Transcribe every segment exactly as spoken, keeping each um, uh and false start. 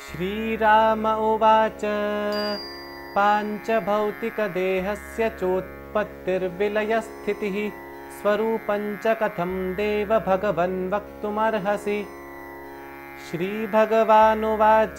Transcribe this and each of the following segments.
श्रीराम उवाच पाञ्चभौतिकदेहस्य चोत्पत्तिर्विलयस्थितिः स्वरूपं च कथं देव भगवन् वक्तुमर्हसि। श्रीभगवानुवाच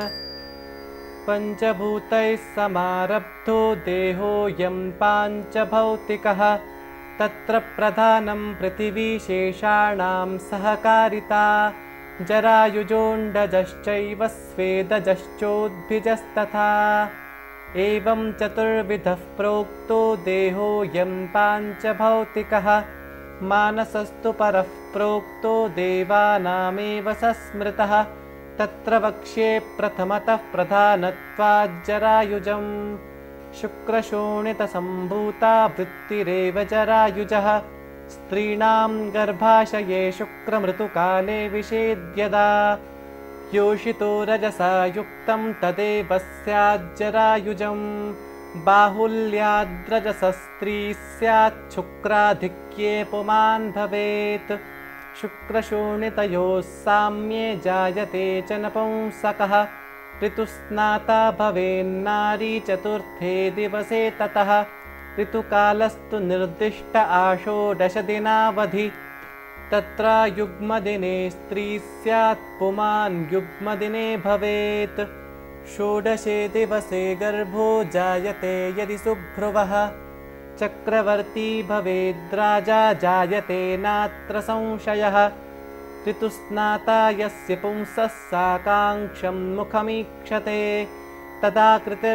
पञ्चभूतैः समारब्धो देहोऽयं पाञ्चभौतिकः तत्र प्रधानं पृथिवीशेषाणां सहकारिता जरायुजोऽण्डजश्चैव स्वेदजश्चोद्भिजस्तथा एवं चतुर्विधः प्रोक्तो देहोऽयं पाञ्चभौतिकः मानसस्तु परः प्रोक्तो देवानामेव सस्मृतः तत्र वक्ष्ये प्रथमतः प्रधानत्वाज्जरायुजम् शुक्रशोणितसम्भूता वृत्तिरेव जरायुजः स्त्रीणां गर्भाशये शुक्रमृतुकाले विषेद्यदा योषितो रजसा युक्तं तदेव स्याज्जरायुजम् बाहुल्याद्रजसस्त्री स्यात् शुक्राधिक्ये पुमान् भवेत् शुक्रशोणितयोः साम्ये जायते च नपुंसकः ऋतुस्नाता भवेन्नारी चतुर्थे दिवसे ततः ऋतुकालस्तु निर्दिष्ट आषोडशदिनावधि तत्र युग्मदिने स्त्री स्यात् पुमान् युग्मदिने भवेत् षोडशे दिवसे गर्भो जायते यदि सुभ्रुवः चक्रवर्ती भवेद्राजा जायते नात्र संशयः ऋतुस्नाता यस्य पुंसः साकाङ्क्षं मुखमीक्षते तदा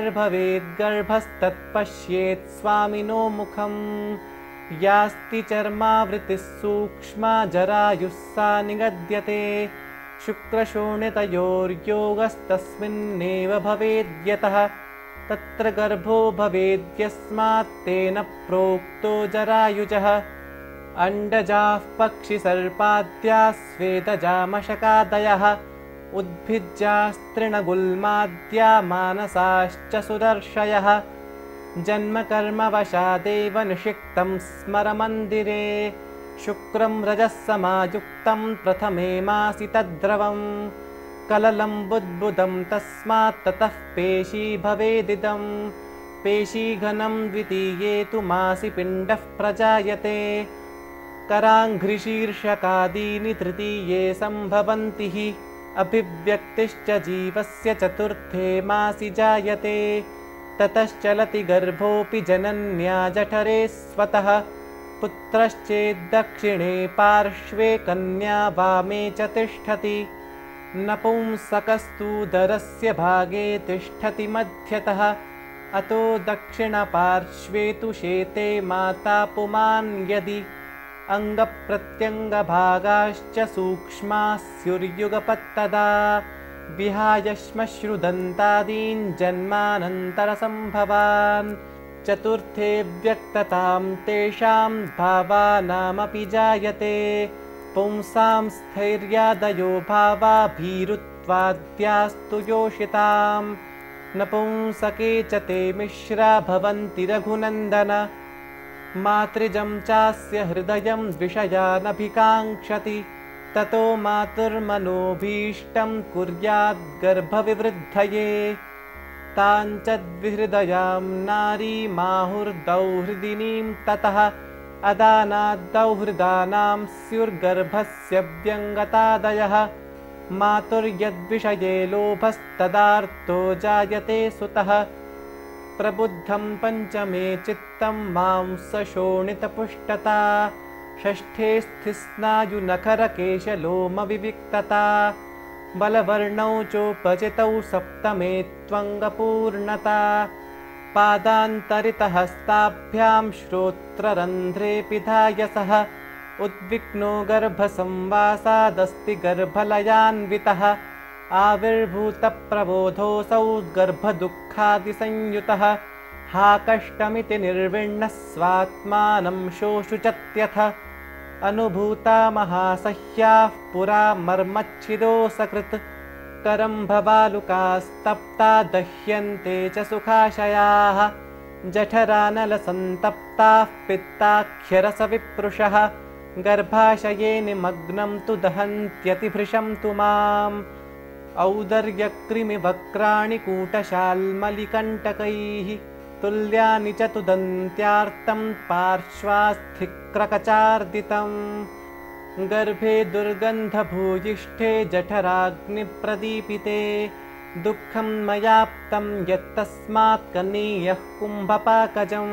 कृतिर्भवेद्गर्भस्तत्पश्येत् स्वामिनो मुखम् यास्ति चर्मावृतिः सूक्ष्मा जरायुः सा निगद्यते शुक्रशोणितयोर्योगस्तस्मिन्नेव भवेद्यतः तत्र गर्भो भवेद्यस्मात् तेन प्रोक्तो जरायुजः अण्डजाः पक्षिसर्पाद्याः स्वेदजामशकादयः उद्भिज्यास्तृणगुल्माद्या मानसाश्च सुदर्शयः जन्मकर्मवशादेव निषिक्तं स्मरमन्दिरे शुक्रं रजस्समायुक्तं प्रथमे मासि तद्द्रवं कललं बुद्बुदं तस्मात् ततः पेशी भवेदिदं पेशीघनं द्वितीये तु मासि पिण्डः प्रजायते कराङ्घ्रिशीर्षकादीनि तृतीये सम्भवन्ति हि अभिव्यक्तिश्च जीवस्य चतुर्थे मासि जायते ततश्चलति गर्भोऽपि जनन्या जठरे स्वतः पुत्रश्चेद्दक्षिणे पार्श्वे कन्या वामे च तिष्ठति नपुंसकस्तूदरस्य भागे तिष्ठति मध्यतः अतो दक्षिणपार्श्वे तु शेते माता पुमान् यदि अङ्गप्रत्यङ्गभागाश्च सूक्ष्माः स्युर्युगपत्तदा विहाय श्मश्रुदन्तादीन् जन्मानन्तरसम्भवान् चतुर्थे व्यक्ततां तेषां भावानामपि जायते पुंसां स्थैर्यादयो भावा भीरुत्वाद्यास्तु योषितां नपुंसके च ते मिश्रा भवन्ति रघुनन्दन मातृजं चास्य हृदयं द्विषयानभिकाङ्क्षति ततो मातुर्मनोभीष्टं कुर्याद्गर्भविवृद्धये ताञ्च द्विहृदयां नारीमाहुर्दौहृदिनीं ततः अदानाद्दौहृदानां स्युर्गर्भस्य व्यङ्गतादयः मातुर्यद्विषये लोभस्तदार्तो जायते सुतः प्रबुद्धं पञ्चमे चित्तं मांसशोणितपुष्टता षष्ठे स्थिस्नायुनखरकेशलोमविविक्तता बलवर्णौ चोपचितौ सप्तमे त्वङ्गपूर्णता पादान्तरितहस्ताभ्यां श्रोत्ररन्ध्रे पिधायसः उद्विग्नो गर्भसंवासादस्ति गर्भलयान्वितः आविर्भूतप्रबोधोऽसौ गर्भदुःखादिसंयुतः हा कष्टमिति निर्विण्णः स्वात्मानं शोषुचत्यथ अनुभूता महासह्याः पुरा मर्मच्छिदो सकृत् करम्भबालुकास्तप्ता दह्यन्ते च सुखाशयाः जठरानलसन्तप्ताः पित्ताख्यरसविप्रुषः गर्भाशये निमग्नं तु दहन्त्यतिभृशं तु माम् औदर्यकृमिवक्राणि कूटशाल्मलिकण्टकैः तुल्यानि च तुदन्त्यार्तं पार्श्वास्थिक्रकचार्दितं गर्भे दुर्गन्धभूयिष्ठे जठराग्निप्रदीपिते दुःखं मयाप्तं यत्तस्मात् कनीयः कुम्भपाकजं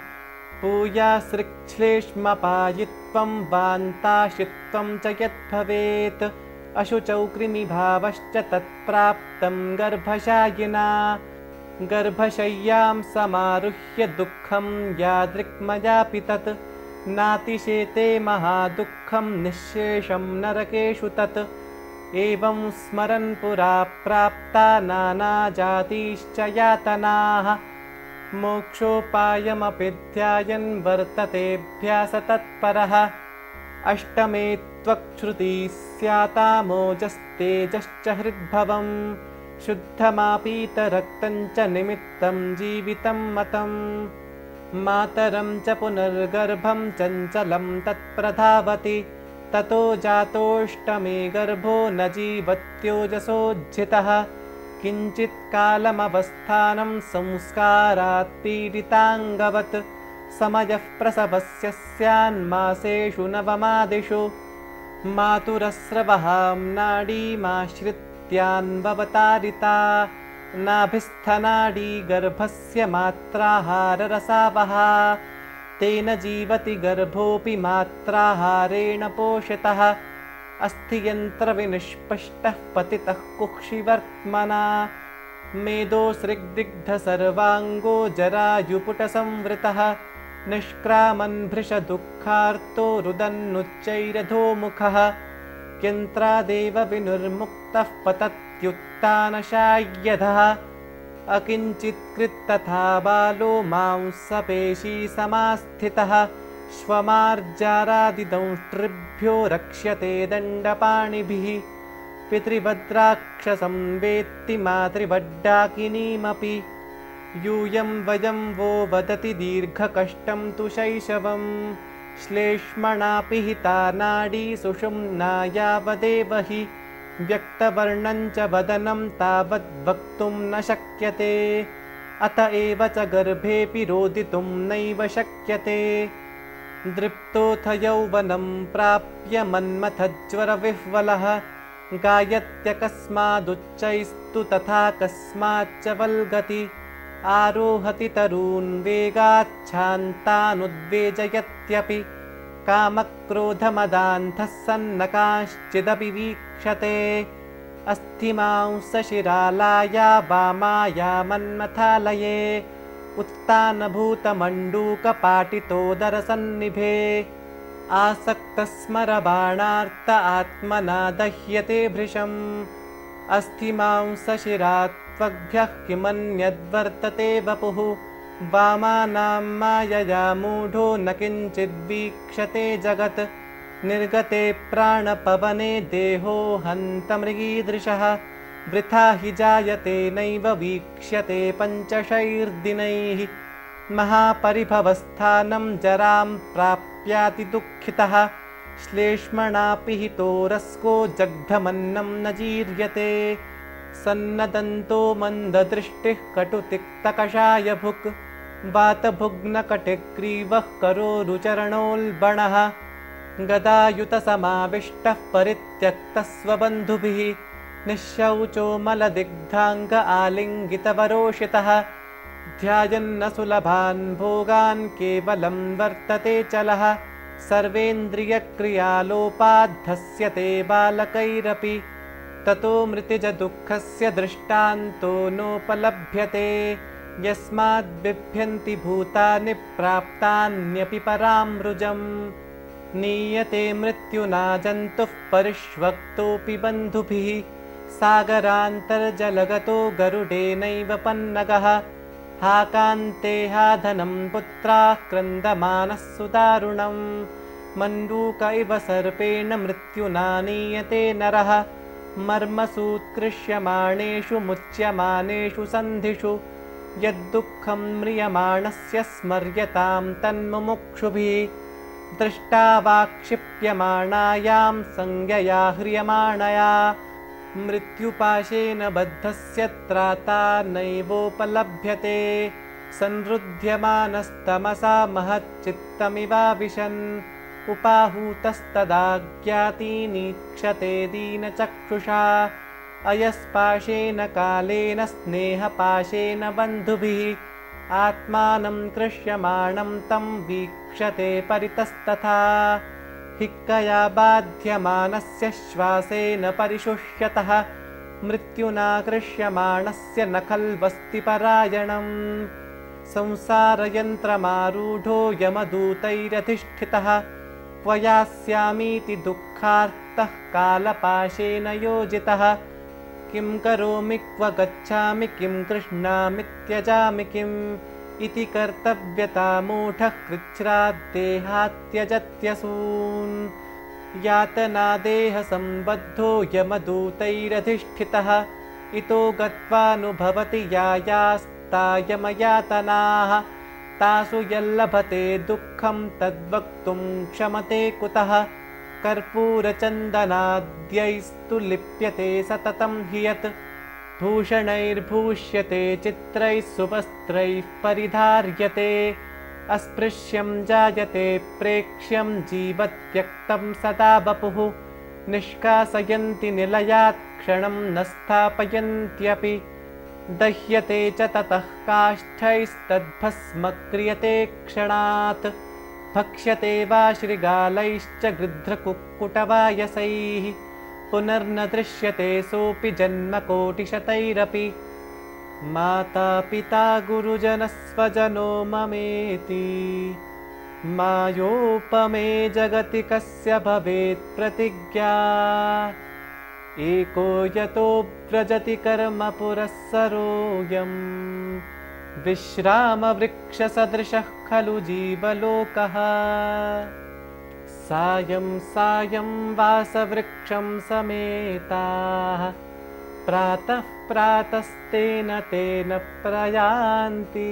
पूयासृक्श्लेष्मपायित्वं वान्ताशित्वं च यद्भवेत् अशुचौ कृमिभावश्च तत्प्राप्तं गर्भशायिना गर्भशय्यां समारुह्य दुःखं यादृक्मयापि तत् नातिशेते महादुःखं निःशेषं नरकेषु तत् एवं स्मरन् पुरा प्राप्ता नानाजातीश्च यातनाः मोक्षोपायमपि ध्यायन् वर्ततेऽभ्यासतत्परः अष्टमे त्वक्श्रुतिः स्यातामोजस्तेजश्च हृद्भवम् शुद्धमापीतरक्तं च निमित्तं जीवितं मतं मातरं च पुनर्गर्भं चञ्चलं तत्प्रधावति ततो जातोऽष्टमे गर्भो न जीवत्योजसोज्झितः किञ्चित्कालमवस्थानं संस्कारात् पीडिताङ्गवत् समयः प्रसवस्य स्यान्मासेषु नवमादिषु मातुरस्रवहां नाडीमाश्रित्यान्ववतारिता नाभिस्थनाडी गर्भस्य मात्राहाररसावहा तेन जीवति गर्भोऽपि मात्राहारेण पोषितः अस्थियन्त्रविनिष्पष्टः पतितः कुक्षिवर्त्मना मेदोसृग्दिग्धसर्वाङ्गो जरायुपुटसंवृतः निष्क्रामन् भृशदुःखार्तो रुदन्नुच्चैरधोमुखः यन्त्रादेव विनिर्मुक्तः पतत्युत्तानशाय्यधः अकिञ्चित्कृत्तथा बालो मांसपेशी समास्थितः श्वमार्जारादिदंष्ट्रिभ्यो रक्ष्यते दण्डपाणिभिः पितृभद्राक्षसं वेत्ति मातृवड्डाकिनीमपि यूयं वयं वो वदति दीर्घकष्टं तु शैशवं श्लेष्मणा पिहिता नाडी सुषुम्ना यावदेव हि व्यक्तवर्णं च वदनं तावद् वक्तुं न शक्यते अत एव च गर्भेऽपि रोदितुं नैव शक्यते दृप्तोऽथ यौवनं प्राप्य मन्मथज्वरविह्वलः गायत्यकस्मादुच्चैस्तु तथा कस्माच्च वल्गति आरोहति तरून् वेगाच्छान्तानुद्वेजयत्यपि कामक्रोधमदान्धः सन्न कांश्चिदपि वीक्षते अस्थिमांसशिरालाया वामाया मन्मथालये उत्तानभूतमण्डूकपाटितोदरसन्निभे आसक्तस्मरबाणार्त आत्मना दह्यते भृशम् अस्थिमांसशिरात्वग्भ्यः किमन्यद्वर्तते वपुः वामानां मायया मूढो न किञ्चिद्वीक्षते जगत् निर्गते प्राणपवने देहो हन्तमृगीदृशः वृथा हि जायते नैव वीक्ष्यते पञ्चशैर्दिनैः महापरिभवस्थानं जरां प्राप्याति दुःखितः श्लेष्मणा पिहितो रस्को जग्धमन्नं न जीर्यते सन्नदन्तो मन्ददृष्टिः कटुतिक्तकषायभुक् वातभुग्नकटिग्रीवः करोरुचरणोल्बणः गदायुतसमाविष्टः परित्यक्तः स्वबन्धुभिः निःशौचो मलदिग्धाङ्ग आलिङ्गितवरोषितः ध्यायन्न सुलभान् भोगान् केवलं वर्तते चलः सर्वेन्द्रियक्रियालोपाद्धस्यते बालकैरपि ततो मृतिजदुःखस्य दृष्टान्तो नोपलभ्यते यस्माद्बिभ्यन्ति भूतानि प्राप्तान्यपि परामृजम् नीयते मृत्युना जन्तुः परिष्वक्तोऽपि बन्धुभिः सागरान्तर्जलगतो गरुडेनैव पन्नगः हाकान्ते हा धनं पुत्राः क्रन्दमानः सुदारुणम् मण्डूक इव सर्पेण मृत्युना नीयते नरः मर्मसूत्कृष्यमाणेषु मुच्यमानेषु सन्धिषु यद्दुःखं म्रियमाणस्य स्मर्यतां तन्मुमुक्षुभिः दृष्टा वाक्षिप्यमाणायां संज्ञया ह्रियमाणया मृत्युपाशेन बद्धस्य त्राता नैवोपलभ्यते संरुध्यमानस्तमसा महच्चित्तमिवाविशन् उपाहूतस्तदाज्ञातीनीक्षते दीनचक्षुषा अयस्पाशेन कालेन स्नेहपाशेन बन्धुभिः आत्मानं कृष्यमाणं तं वीक्षते परितस्तथा हिक्कया बाध्यमानस्य श्वासेन परिशुष्यतः मृत्युना कृष्यमाणस्य न खल्वस्ति परायणम् संसारयन्त्रमारूढो यमदूतैरधिष्ठितः त्वयास्यामीति दुःखार्तः कालपाशेन योजितः किं करोमि क्व गच्छामि किं कृष्णामि त्यजामि किम् इति कर्तव्यता मूढः कृच्छ्राद्देहात् त्यजत्यसून् यातनादेहसम्बद्धो यमदूतैरधिष्ठितः इतो गत्वानुभवति यायास्तायमयातनाः तासु यल्लभते दुःखं तद्वक्तुं क्षमते कुतः कर्पूरचन्दनाद्यैस्तु लिप्यते सततं हि यत् भूषणैर्भूष्यते चित्रैः सुवस्त्रैः परिधार्यते अस्पृश्यं जायते प्रेक्ष्यं जीवत्यक्तं सदा वपुः निष्कासयन्ति निलयात् क्षणं न स्थापयन्त्यपि दह्यते च ततः काष्ठैस्तद्भस्म क्रियते क्षणात् भक्ष्यते वा शृगालैश्च गृध्रकुक्कुटवायसैः पुनर्न दृश्यते सोऽपि जन्मकोटिशतैरपि माता पिता गुरुजनस्वजनो ममेति मायोपमे जगति कस्य भवेत् प्रतिज्ञा एको यतो व्रजति कर्म पुरःसरोऽयम् विश्रामवृक्षसदृशः खलु जीवलोकः सायं सायं वासवृक्षं समेताः प्रातः प्रातस्तेन तेन प्रयान्ति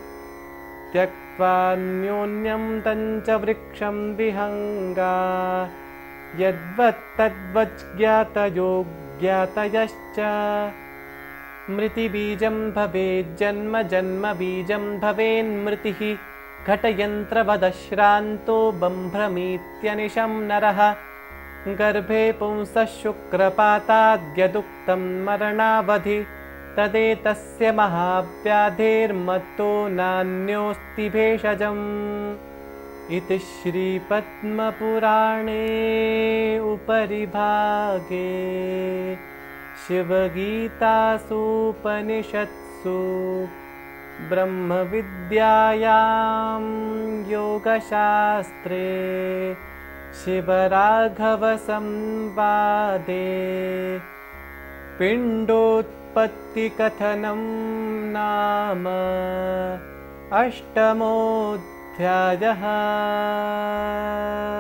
त्यक्त्वान्योन्यं तञ्च वृक्षं विहङ्गा यद्वत्तद्वज्ज्ञातयो ज्ञातयश्च मृतिबीजं भवेज्जन्म जन्मबीजं भवेन्मृतिः घटयन्त्रवदश्रान्तो बम्भ्रमीत्यनिशं नरः गर्भे पुंसः शुक्रपाताद्यदुक्तं मरणावधि तदेतस्य महाव्याधेर्मत्तो नान्योऽस्ति भेषजम् इति श्रीपद्मपुराणे उपरि भागे शिवगीतासूपनिषत्सु ब्रह्मविद्यायां योगशास्त्रे शिवराघवसंवादे पिण्डोत्पत्तिकथनं नाम अष्टमोऽध्यायः।